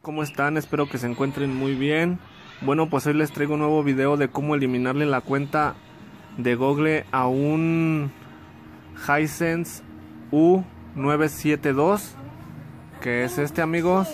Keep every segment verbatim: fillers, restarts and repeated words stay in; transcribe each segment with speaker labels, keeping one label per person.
Speaker 1: ¿cómo están? Espero que se encuentren muy bien. Bueno, pues hoy les traigo un nuevo video de cómo eliminarle la cuenta de Google a un Hisense U nueve siete dos, que es este, amigos.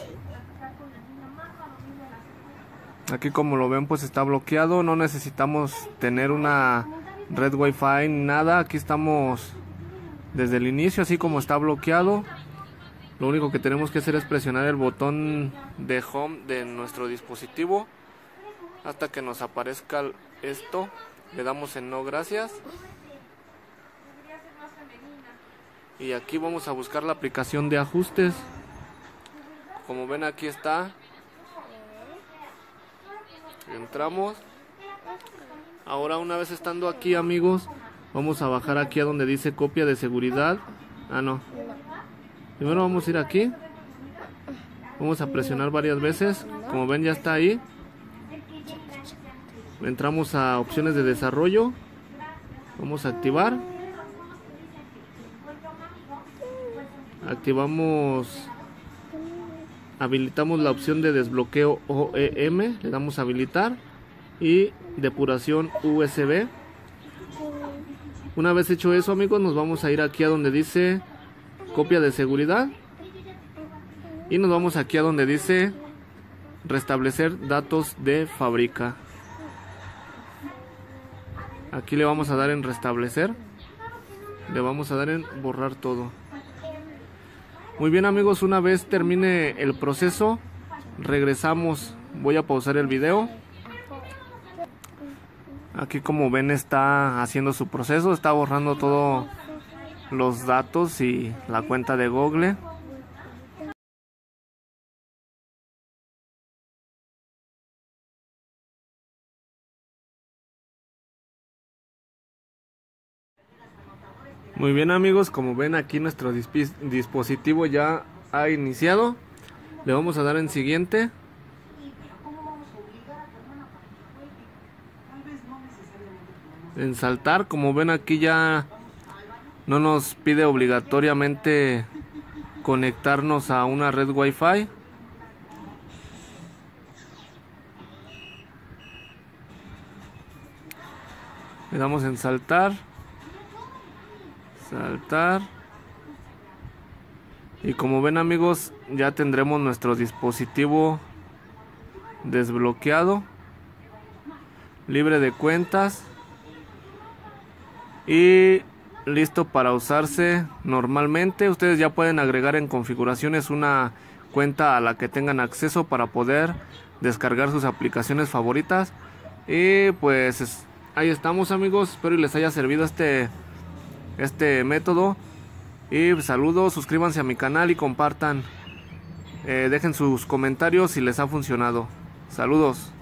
Speaker 1: Aquí, como lo ven, pues está bloqueado. No necesitamos tener una red Wi-Fi ni nada. Aquí estamos desde el inicio, así como está bloqueado. Lo único que tenemos que hacer es presionar el botón de home de nuestro dispositivo hasta que nos aparezca esto. Le damos en no gracias. Y aquí vamos a buscar la aplicación de ajustes. Como ven, aquí está. Entramos. Ahora, una vez estando aquí, amigos, vamos a bajar aquí a donde dice copia de seguridad. Ah, no. Primero vamos a ir aquí. Vamos a presionar varias veces. Como ven, ya está ahí. Entramos a opciones de desarrollo. Vamos a activar. Activamos. Habilitamos la opción de desbloqueo O E M. Le damos a habilitar. Y depuración U S B. Una vez hecho eso, amigos, nos vamos a ir aquí a donde dice copia de seguridad. Y nos vamos aquí a donde dice restablecer datos de fábrica. Aquí le vamos a dar en restablecer. Le vamos a dar en borrar todo. Muy bien, amigos, una vez termine el proceso, regresamos. Voy a pausar el video. Aquí, como ven, está haciendo su proceso. Está borrando todos los datos y la cuenta de Google. Muy bien, amigos, como ven, aquí nuestro dispositivo ya ha iniciado. Le vamos a dar en siguiente. En saltar. Como ven, aquí ya no nos pide obligatoriamente conectarnos a una red Wi-Fi. Le damos en saltar. Saltar. Y como ven, amigos, ya tendremos nuestro dispositivo desbloqueado, libre de cuentas y listo para usarse normalmente. Ustedes ya pueden agregar en configuraciones una cuenta a la que tengan acceso para poder descargar sus aplicaciones favoritas. Y pues ahí estamos, amigos. Espero y les haya servido este este método. Y saludos, suscríbanse a mi canal y compartan. Eh, dejen sus comentarios si les ha funcionado. Saludos.